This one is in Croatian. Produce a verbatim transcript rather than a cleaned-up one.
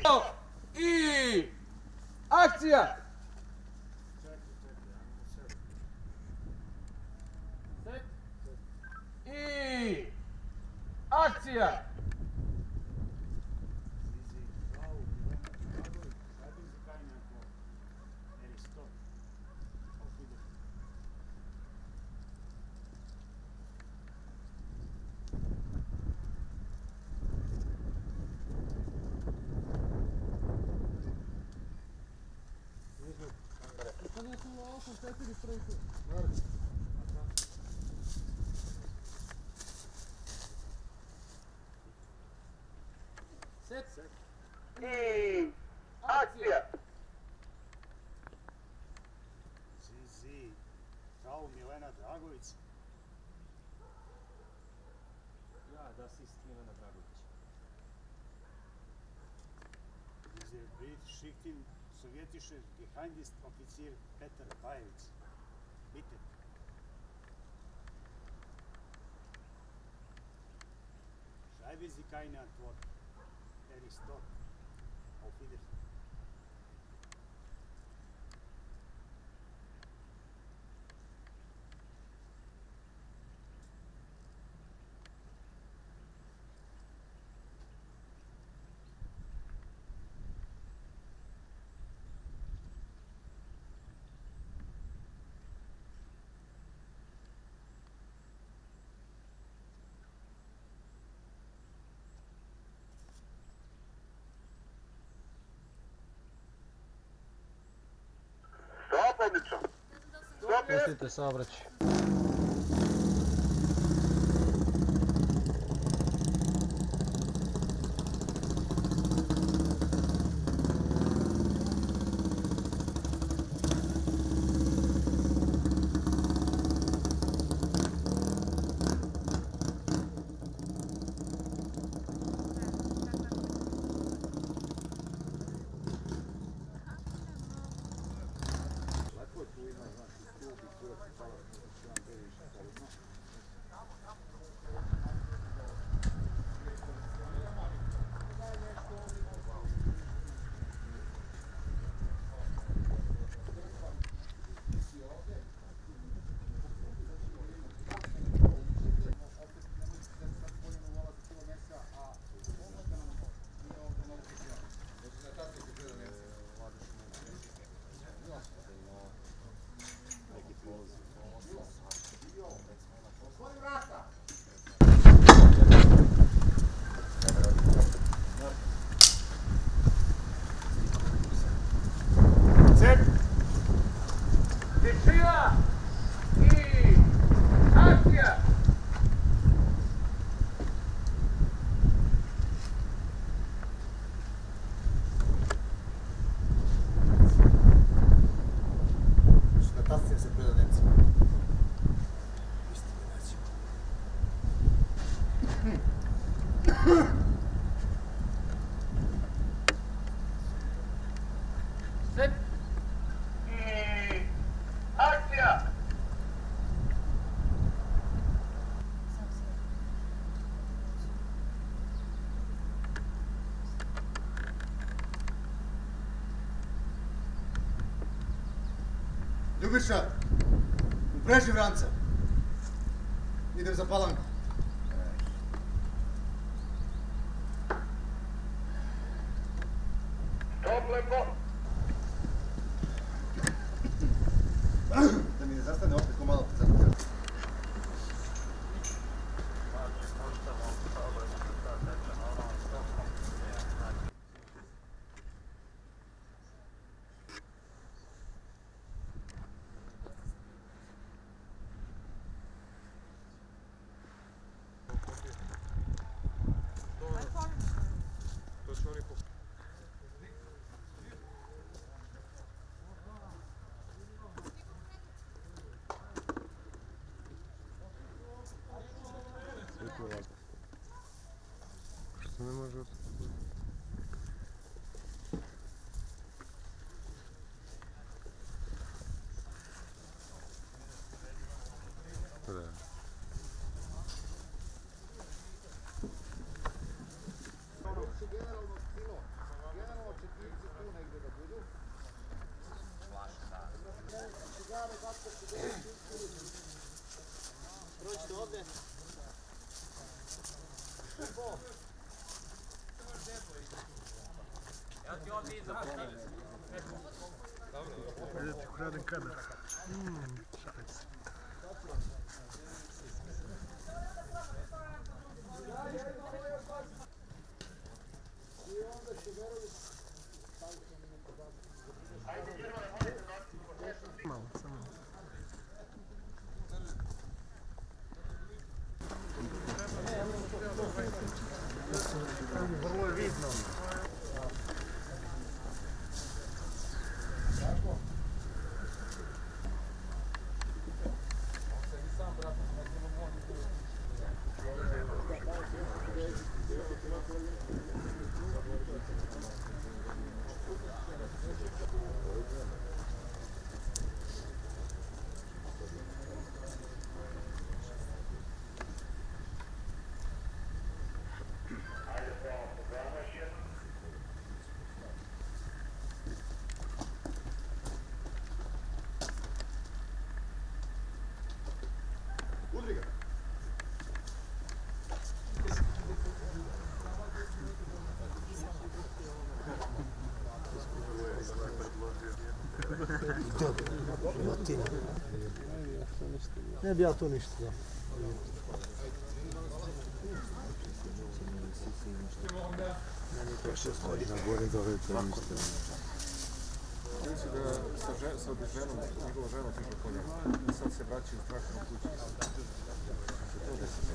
Dio i akcija! Set i akcija! Set i akcija! Zizi, kao Milena Dragović. Ja, das ist Milena Dragović. Diese Brief schickt ihn sowjetischer Geheimdienstoffizier Peter Bayeritz. Bitte. Schreiben Sie keine Antwort. Er ist dort. Auf Wiedersehen. Stop, odlično! Stop, jest! Pustite saobraćaj. Set i akcija! Ljubiša, upreži vranca. Idem za Palanku. Stop, lepo! Da mi ne zastane opet ko malo. To su oni po... Prođite ovdje. Ja ti ovdje iza pogled. Ajde ti ukraden kadar. Mm, šalice. Malo, samo. Vrlo je vidno. Udri ga. Ne bi ja to ništa znao. Mislim da sa, žen, sa ženom, njegova žena tiže kolja. Sad se vraćaju strašno kući. To da se